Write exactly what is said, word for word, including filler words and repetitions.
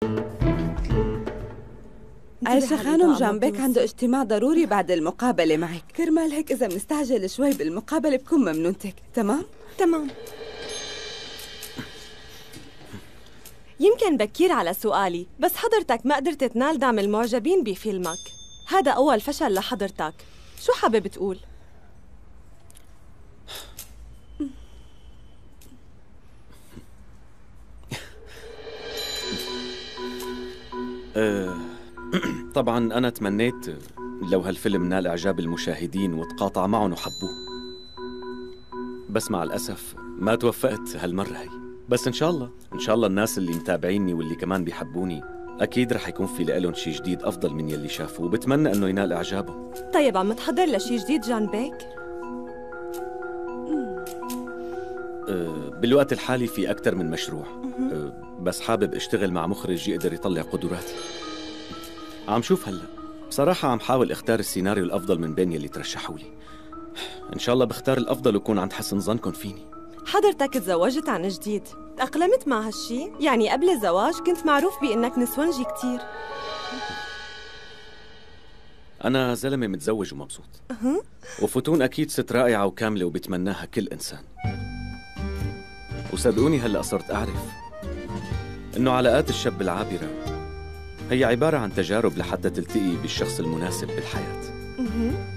عايشة خانم جنبك عنده اجتماع ضروري بعد المقابلة معك، كرمال هيك إذا بنستعجل شوي بالمقابلة بكون ممنونتك. تمام؟ تمام. يمكن بكير على سؤالي، بس حضرتك ما قدرت تنال دعم المعجبين بفيلمك. هذا أول فشل لحضرتك. شو حابب تقول؟ أه طبعا أنا تمنيت لو هالفيلم نال إعجاب المشاهدين وتقاطع معهم وحبوه، بس مع الأسف ما توفقت هالمرة هي. بس إن شاء الله إن شاء الله الناس اللي متابعيني واللي كمان بيحبوني أكيد رح يكون في لهم شي جديد أفضل من يلي شافوه، وبتمنى إنه ينال إعجابهم. طيب عم تحضر لشي جديد جان بيك؟ أه بالوقت الحالي في أكتر من مشروع، أه بس حابب اشتغل مع مخرج يقدر يطلع قدراتي. عم شوف هلأ بصراحة عم حاول اختار السيناريو الأفضل من بين يلي ترشحوا لي. إن شاء الله بختار الأفضل وكون عند حسن ظنكم فيني. حضرتك تزوجت عن جديد، تأقلمت مع هالشي؟ يعني قبل الزواج كنت معروف بأنك نسونجي كتير. أنا زلمة متزوج ومبسوط. وفتون أكيد ست رائعة وكاملة وبتمناها كل إنسان. وصدقوني هلأ صرت أعرف إنه علاقات الشاب العابرة هي عبارة عن تجارب لحتى تلتقي بالشخص المناسب بالحياة.